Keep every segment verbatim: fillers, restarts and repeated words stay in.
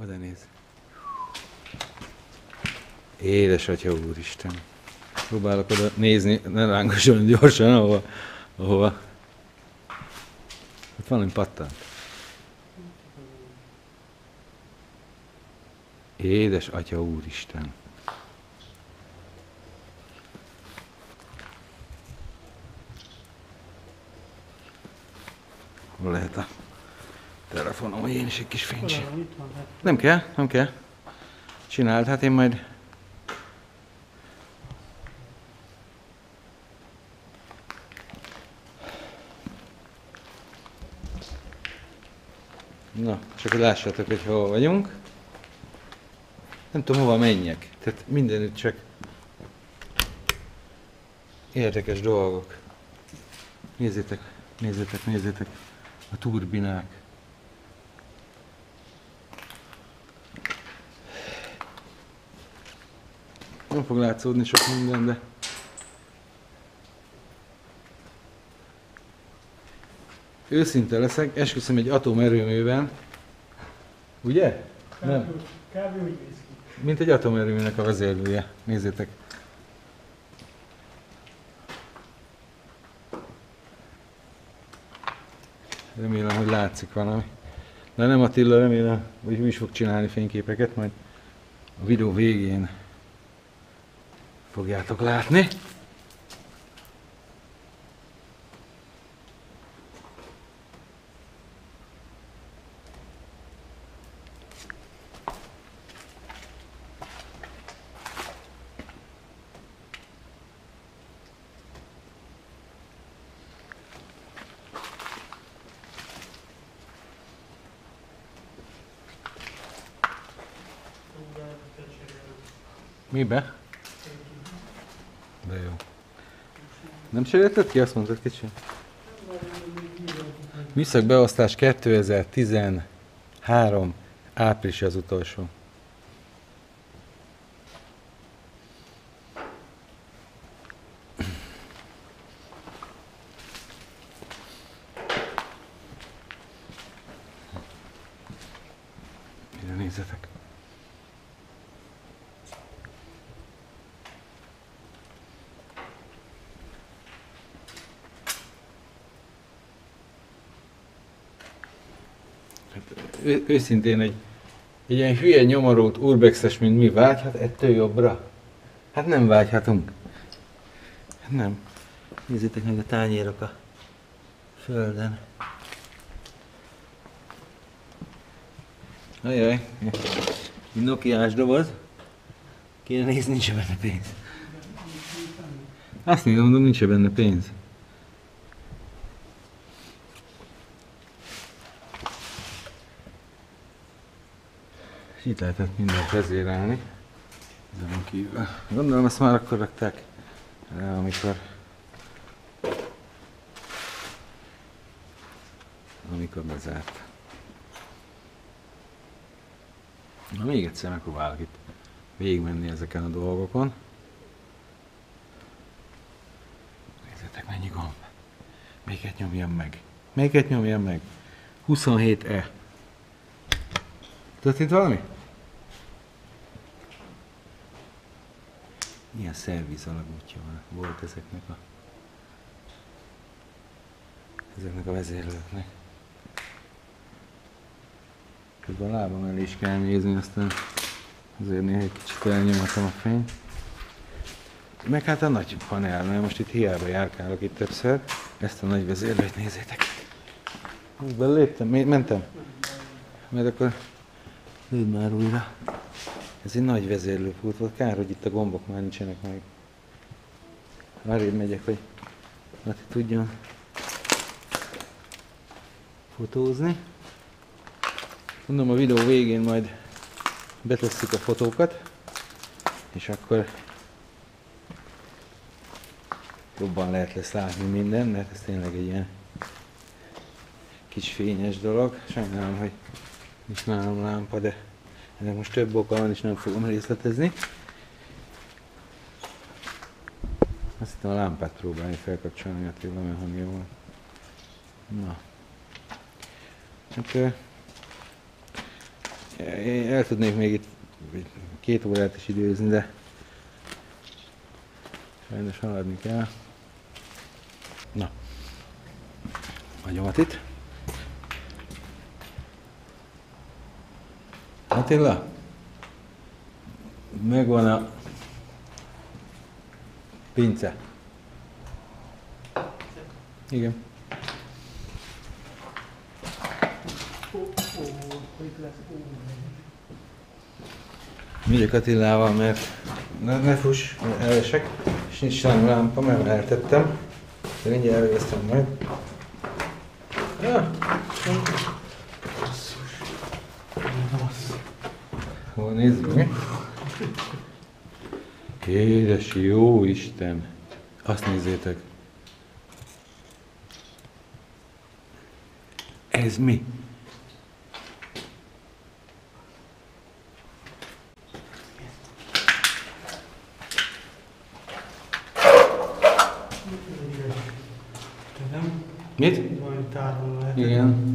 Oda néz. Édes Atya Úristen. Próbálok oda nézni, ne rángasson gyorsan, ahova. ahova. Ott valami pattant. Édes Atya Úristen. Hol lehet a telefonom, hogy én is egy kis fényt. Nem kell, nem kell. Csináld, hát én majd... Na, csak hogy lássátok, hogy hol vagyunk. Nem tudom, hova menjek. Tehát mindenütt csak érdekes dolgok. Nézzétek, nézzétek, nézzétek. A turbinák. Nem fog látszódni sok minden, de... Őszinte leszek, esküszöm egy atomerőműben. Ugye? Nem. Kb. Úgy néz ki. Mint egy atomerőműnek a vezérlője. Nézzétek. Remélem, hogy látszik valami. De nem Attila, remélem, hogy ő is fog csinálni fényképeket, majd a videó végén fogjátok látni. Mibe? De jó. Nem cserélted ki? Azt mondtad kicsi? Műszakbeosztás kétezer-tizenhárom április az utolsó. Ide nézzetek. Ő, őszintén egy, egy ilyen hülye nyomorót urbexes, mint mi, vágyhat ettől jobbra? Hát nem vágyhatunk. Hát nem. Nézzétek meg a tányérok a földön. Ajaj, egy nokiás doboz. Kéne nézni, nincs benne pénz. Azt nézem, mondom, nincs benne pénz. Itt lehetett mindent vezérelni. Ezen kívül. Gondolom, ezt már akkor rakták rá, amikor... amikor bezárt. Na, még egyszer megpróbálok itt végigmenni ezeken a dolgokon. Nézzétek, mennyi gomb. Melyiket nyomjam meg? Melyiket nyomjam meg? huszonhét E. Történt valami? Milyen szerviz alagútja van, volt ezeknek a ezeknek a vezérlőknek. Közben a lábam elé is kell nézni, aztán azért néha egy kicsit elnyomatom a fényt. Meg hát a nagy panel, mert most itt hiába járkálok itt többször. Ezt a nagy vezérlőt nézzétek. Beléptem, mentem. Mert akkor lőd már újra. Ez egy nagy vezérlőpult volt, kár, hogy itt a gombok már nincsenek meg. Arrébb megyek, hogy Lati tudjon fotózni. Mondom, a videó végén majd betesszük a fotókat, és akkor jobban lehet lesz látni minden, mert ez tényleg egy ilyen kis fényes dolog. Sajnálom, hogy nincs nálam lámpa, de ennek most több oka van, és nem fogom részletezni. Azt hittem a lámpát próbálni felkapcsolni, mert tényleg olyan hangja van. Na. Hát, Én el tudnék még itt két órát is időzni, de sajnos haladni kell. Na, hagyomat itt. Attila, megvan a pince. Igen. Megyek Attilával, mert ne, ne fuss, elesek, és nincs rám lámpa, mert eltettem. De mindjárt elvégeztem majd. Ah. Hol nézzük mi? Édes jó Isten! Azt nézzétek! Ez mi? Mit? Igen.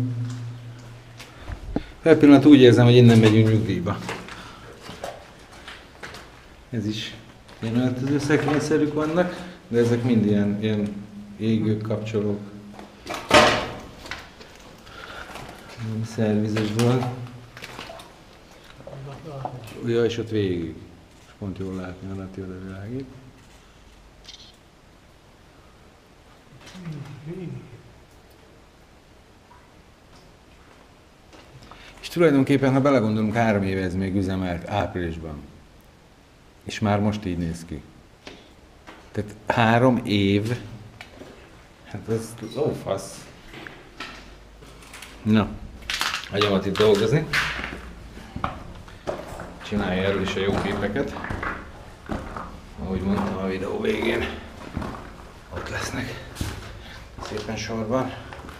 Per pillanat úgy érzem, hogy innen megyünk nyugdíjba. Ez is ilyen öltöző szekrényszerűk vannak, de ezek mind ilyen, ilyen égők, kapcsolók. Nem szervizes dolog. Ja, és ott végig. És pont jól látni, a Lati oda világít. És tulajdonképpen, ha belegondolunk, három éve ez még üzemelt áprilisban. És már most így néz ki. Tehát három év, hát ez lófasz. Na, agyamat itt dolgozni. Csinálja erről is a jó képeket. Ahogy mondtam a videó végén, ott lesznek szépen sorban.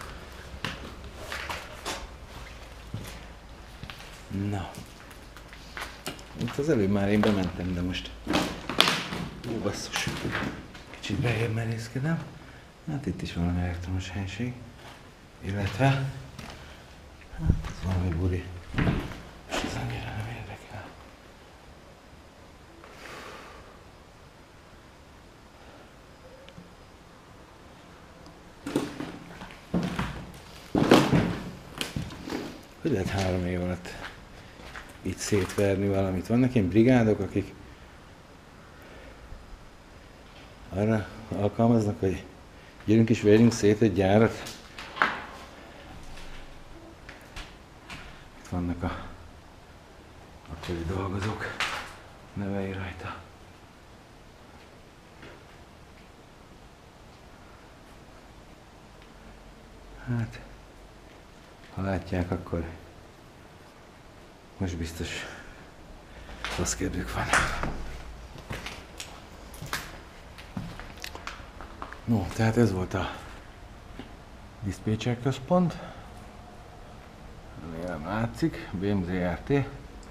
Na, itt az előbb már én bementem, de most ó, basszus, kicsit bejebb merészkedem. Hát itt is valami elektromos helység, illetve hát ez valami buri, és ez annyira nem érdekel. Hogy lehet három év alatt itt szétverni valamit? Vannak ilyen brigádok, akik arra alkalmaznak, hogy gyerünk és verjünk szét egy gyárat. Itt vannak a akkori dolgozók nevei rajta. Hát, ha látják, akkor most biztos rossz kedvük van. No, tehát ez volt a diszpécser központ. Remélem látszik, bé em zé er té.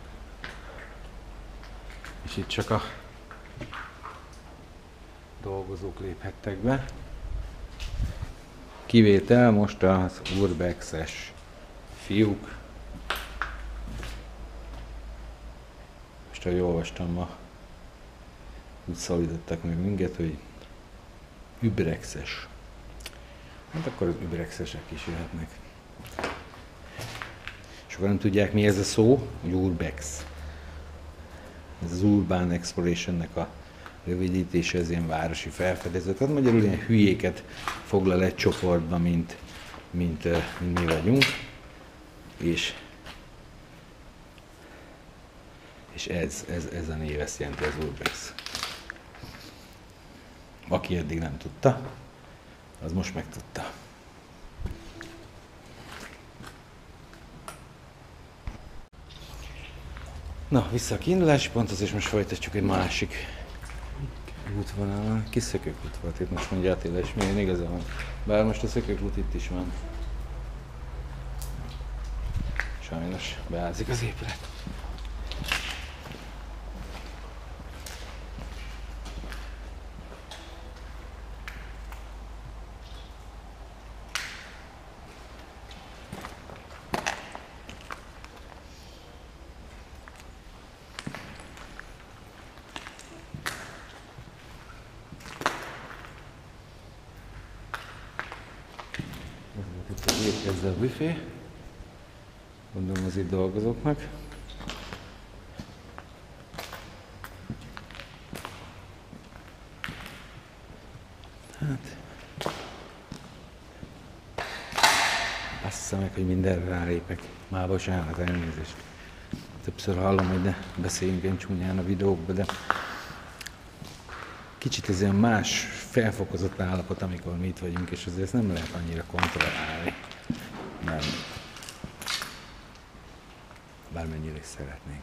És itt csak a dolgozók léphettek be. Kivétel most az urbexes fiúk. Most ahogy olvastam ma, úgy szólítottak meg minket, hogy übrexes. Hát akkor az übrexesek is jöhetnek. Sokan nem tudják, mi ez a szó, hogy urbex. Ez az Urban Exploration-nek a rövidítése, ez ilyen városi felfedezet. Tehát magyarul ilyen hülyéket foglal egy csoportba, mint, mint, mint mi vagyunk. És, és ez, ez, ez a név, ezt jelenti az urbex. Aki eddig nem tudta, az most megtudta. Na, vissza a kiindulási ponthoz, és most folytatjuk egy másik útvonalon. Kis szökőkút volt itt, most mondja Attila, és milyen igaza van. Bár most a szökőkút itt is van. Sajnos beázik az épület. a büfé. Gondolom az itt dolgozóknak. Hát... Bassza meg, hogy mindenre rálépek. Már bocsánat, elnézést. Többször hallom, hogy ne beszéljünk ilyen csúnyán a videókba, de kicsit ez ilyen más, felfokozott állapot, amikor mi itt vagyunk, és azért ezt nem lehet annyira kontrollálni. Nem. Bármennyire is szeretnénk.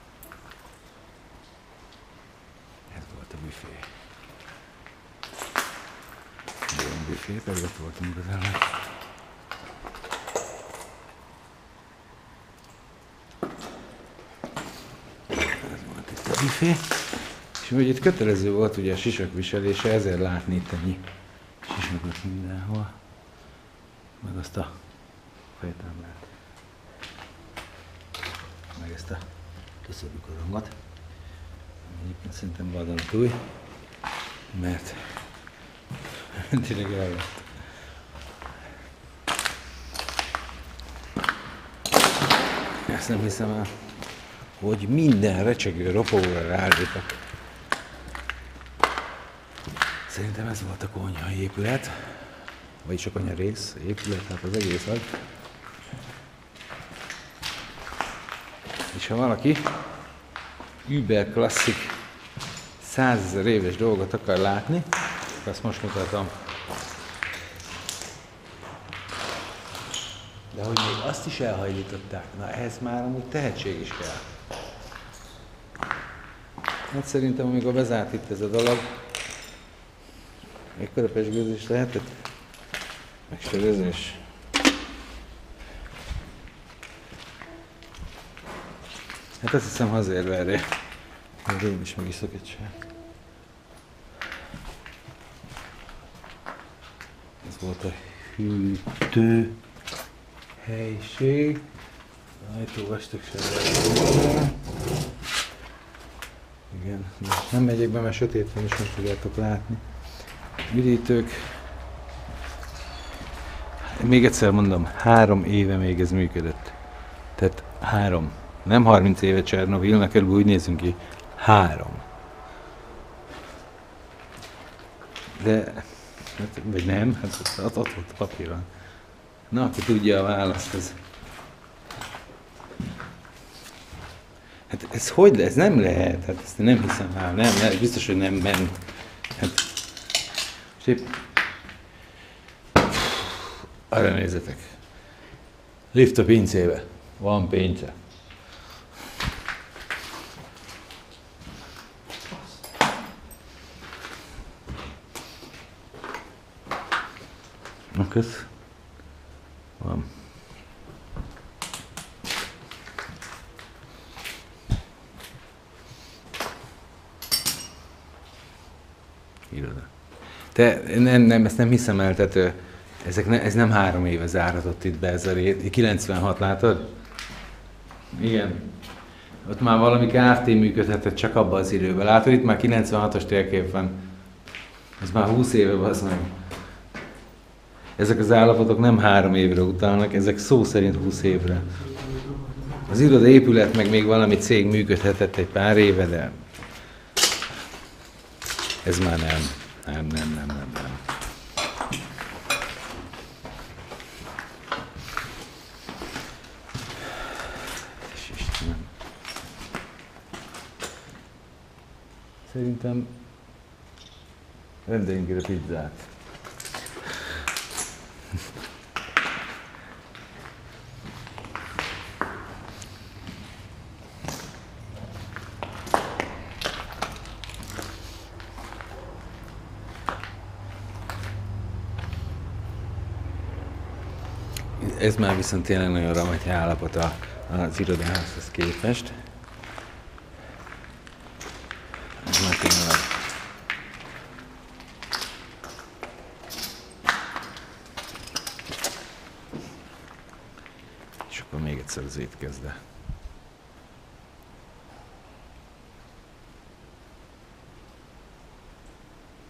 Ez volt a büfé. Olyan büfé, pedig ott voltunk az ellen. Büfé. És hogy itt kötelező volt ugye a sisak viselése, ezért látni itt ennyi sisakot mindenhol. Meg azt a fejtáblát. Meg ezt a köszönjük korongot. Egyébként szerintem vadonat új, mert tényleg el lett. Ezt nem hiszem el, hogy minden recsegő ropogóra rálépek. Szerintem ez volt a konyhai épület, vagyis a konyha rész, épület, hát az egész az. És ha valaki über klasszik százezer éves dolgot akar látni, akkor azt most mutatom. De hogy még azt is elhajlították, na ehhez már amúgy tehetség is kell. Hát szerintem, amikor bezárt itt ez a dolog, mekkora pezsgőzés lehetett, meg sörözés. Hát azt hiszem azért verje, hogy én is megiszok egy sört. Ez volt a hűtő helység. Ajtó vastagságára. Igen, most nem megyek be, mert sötét van, és meg fogjátok látni. Üdítők. Még egyszer mondom, három éve még ez működött. Tehát három. Nem harminc éve Csernobilnak, körülbelül úgy nézünk ki. Három. De, hát, vagy nem, hát ott, ott volt a papíron. Na, aki tudja a választ, ez... Hát ez hogy lesz? Ez nem lehet, hát ezt nem hiszem el, nem, nem, biztos, hogy nem ment. Hát... Szép... Arra nézzetek. Lift a pincébe. Van pince. Na, kösz. Van. Iroda. Te, nem, nem, ezt nem hiszem el, tehát ezek ne, ez nem három éve záratott itt be ez a rét. kilencvenhat, látod? Igen. Ott már valami Kft. Működhetett csak abban az időben. Látod, itt már kilencvenhatos térkép van. Ez már húsz éve basz meg. Ezek az állapotok nem három évre utalnak, ezek szó szerint húsz évre. Az iroda épület meg még valami cég működhetett egy pár éve, de ez már nem. Nem, nem, nem, nem, nem. Istenem. Szerintem rendeljünk ide pizzát. Ez már viszont tényleg nagyon ramaty állapot az irodához képest. Ez már tényleg. És akkor még egyszer az étkezde.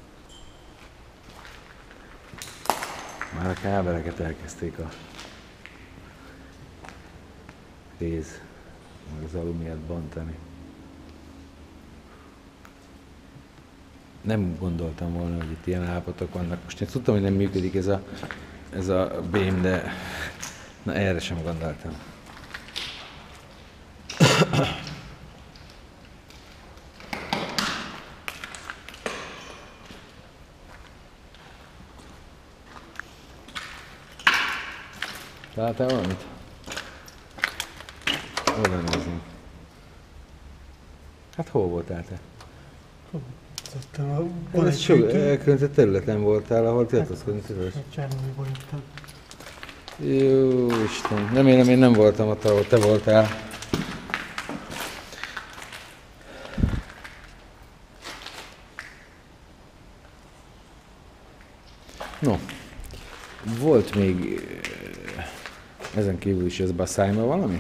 Már a kábeleket elkezdték a pénz, meg az alumiát bontani. Nem gondoltam volna, hogy itt ilyen állapotok vannak. Most én tudtam, hogy nem működik ez a, ez a bém, de na, erre sem gondoltam. Találtál valamit? Oda nézzünk. Hát hol voltál te? Van Ez egy sok hűtő. elkülönített területen voltál, ahol tiltakozni tudod. Csernobylban jöttem. Jó Isten, remélem én nem voltam ott, ahol te voltál. No, volt még eh, ezen kívül is ez a szájma valami?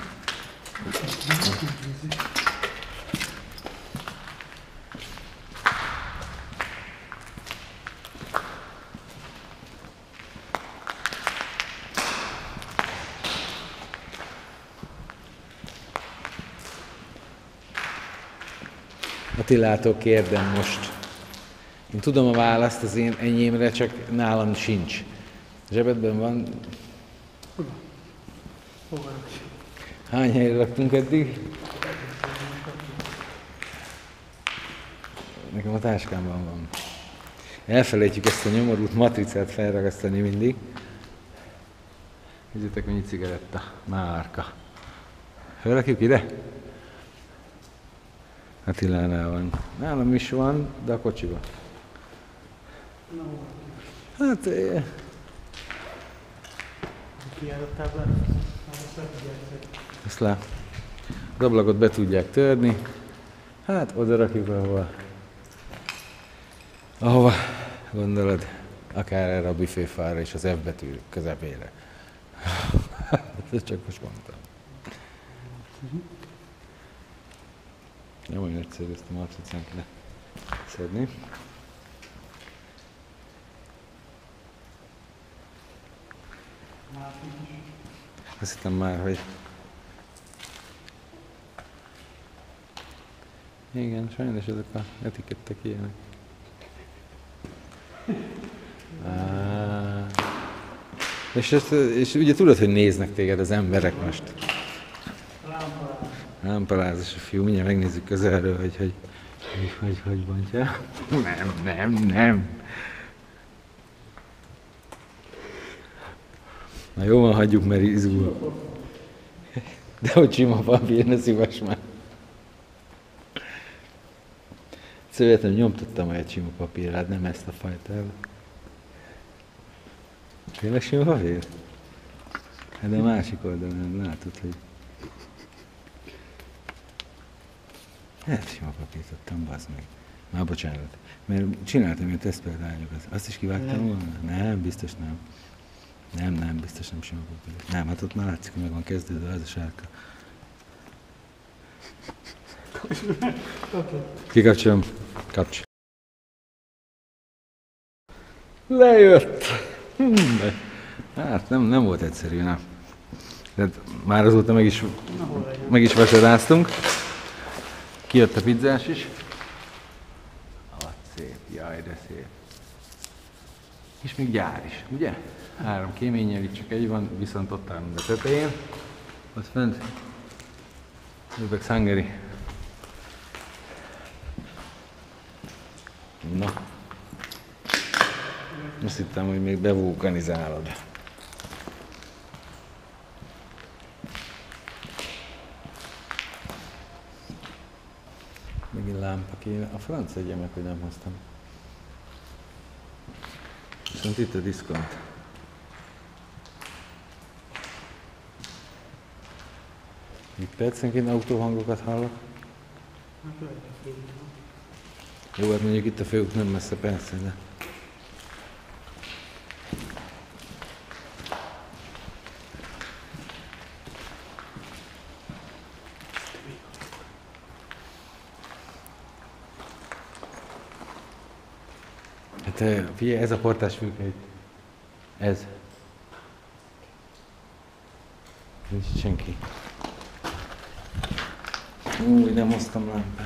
Attilától kérdem most. Én tudom a választ az én enyémre, csak nálam sincs. Zsebedben van? Fogalmam sincs. Hány helyre raktunk eddig? Nekem a táskámban van. Elfelejtjük ezt a nyomorult matricát felragasztani mindig. Nézzétek, mennyi cigaretta. Márka. Felrakjuk ide? Attilánál van. Nálam is van, de a kocsiba. Hát... eh, Kiállott táblát, azt le tudják. Ezt le. Az ablakot be tudják törni. Hát oda rakjuk, ahova... Ahova gondolod, akár erre a büféfára és az F betű közepére. Ezt csak most mondtam. Nem olyan egyszerű ezt a matricán kéne szedni. Azt hittem már, hogy... Igen, sajnos ezek a etikettek ilyenek. Á. És, ezt, és ugye tudod, hogy néznek téged az emberek most. Lámpalázas a fiú, mindjárt megnézzük közelről, hogy hogy, hogy, hogy, hogy bontja. Nem, nem, nem. Na jó van, hagyjuk, mert izgul. De hogy sima papír, ne szívas már. Szövetem, nyomtattam egy sima papírát, nem ezt a fajtát. Tényleg sima papír? Hát de a másik oldalon látod, hogy... Hát sima papírt adtam, bazd meg. Már bocsánat. Mert csináltam ilyen tesztpeldányokat. Azt is kivágtam volna? Nem, biztos nem. Nem, nem, biztos nem sima papír. Nem, hát ott már látszik, hogy meg van kezdődve az a sárga. Kikapcsolom. Kapcs. Lejött! Hm, de, hát nem, nem volt egyszerű, nem. De már azóta meg is, meg is vacsoráztunk. Kijött a pizzás is. Ah, szép, jaj, de szép. És még gyár is, ugye? Három kéménnyel, itt csak egy van, viszont ott állunk a tetején. Ott fent. Uzbek Hungary. Na. Azt hittem, hogy még bevulkanizálod. Megint lámpa kéne. A franc egye meg, hogy nem hoztam. Viszont itt a diszkont. Itt percenként autóhangokat hallok. Jó, hát mondjuk itt a főút nem messze, persze, de... Hát figyelj, ez a portás fülke itt. Ez. Nincs senki. Új, nem hoztam lámpát.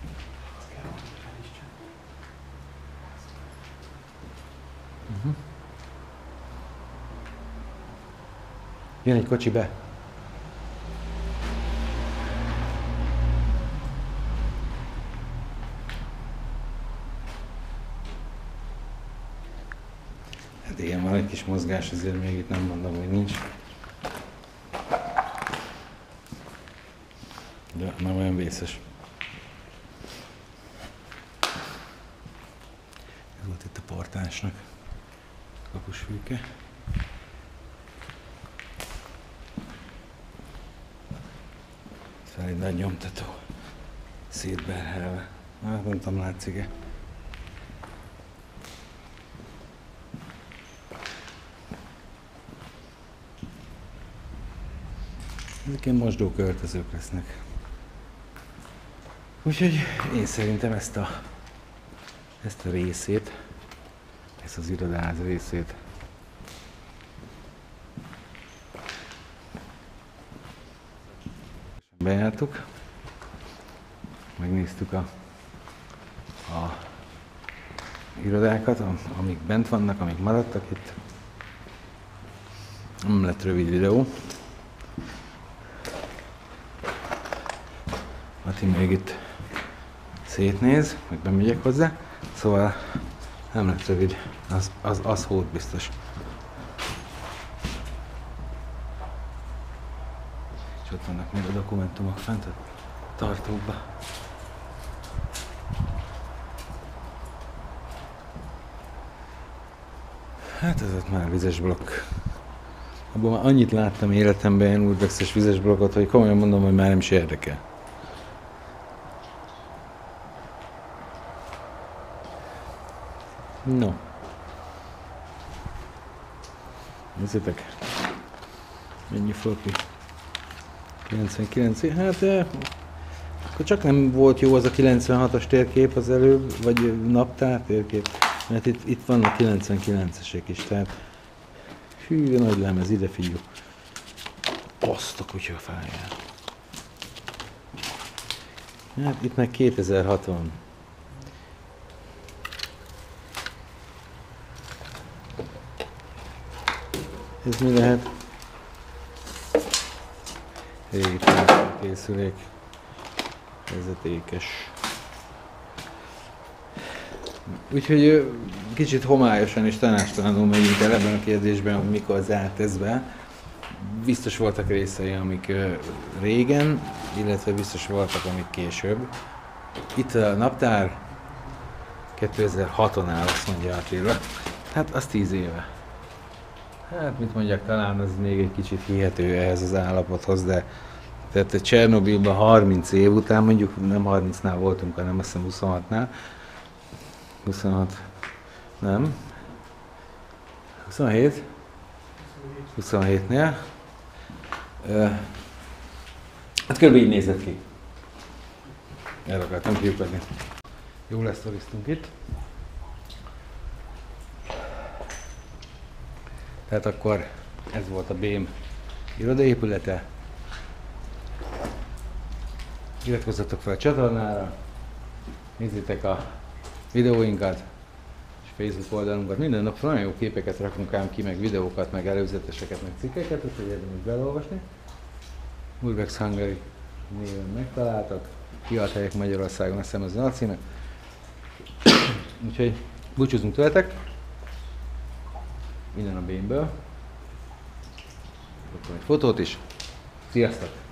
Uh-huh. Jön egy kocsi be. Hát igen, van egy kis mozgás, azért még itt nem mondom, hogy nincs. De nem olyan vészes. Ez volt itt a portásnak kapusfülke. Fel egy nagy nyomtató. Szétberhelve. Hát nem tudom, látszik-e. Ezek ilyen mosdóköltözők lesznek. Úgyhogy én szerintem ezt a, ezt a részét, ezt az irodaház részét bejártuk, megnéztük a, a irodákat, amik bent vannak, amik maradtak itt. Nem lett rövid videó. Mati még itt szétnéz, meg bemegyek hozzá, szóval nem lett rövid, az, az, az hót biztos. És ott vannak még a dokumentumok fent a tartókba. Hát ez ott már vizes blokk. Abban már annyit láttam életemben ilyen urbexes vizes blokkot, hogy komolyan mondom, hogy már nem is érdekel. No. Nézzétek. Mennyi floppy. kilencvenkilenc. Hát eh, akkor csak nem volt jó az a kilencvenhatos térkép az előbb, vagy naptár térkép. Mert itt, itt vannak kilencvenkilencesek is, tehát hű, nagy lemez, ide figyelj. Azt a kutya fájjál. Hát itt meg kétezer-hat van. Ez mi lehet? Régi készülék. Vezetékes. Úgyhogy kicsit homályosan és tanástalanul megyünk el ebben a kérdésben, hogy mikor zárt ez be. Biztos voltak részei, amik régen, illetve biztos voltak, amik később. Itt a naptár kétezer-haton áll, azt mondja Attila. Hát az tíz éve. Hát, mit mondjak, talán az még egy kicsit hihető ehhez az állapothoz, de tehát Csernobilban harminc év után, mondjuk nem harmincnál voltunk, hanem azt hiszem huszonhatnál. huszonhat, nem? huszonhét? huszonhétnél. Uh, hát kb. Így nézett ki. El akartam kiukodni. Jól lesztoriztunk itt. Tehát akkor ez volt a bém irodaépülete. Iratkozzatok fel a csatornára, nézzétek a videóinkat és Facebook oldalunkat. Minden nap nagyon jó képeket rakunk ám ki, meg videókat, meg előzeteseket, meg cikkeket, úgyhogy érdemes belolvasni. Urbex Hungary néven megtaláltak. Kiadt helyek Magyarországon, azt hiszem az a címe. Úgyhogy búcsúzunk tőletek. Minden a bémből. Akkor egy fotót is. Sziasztok!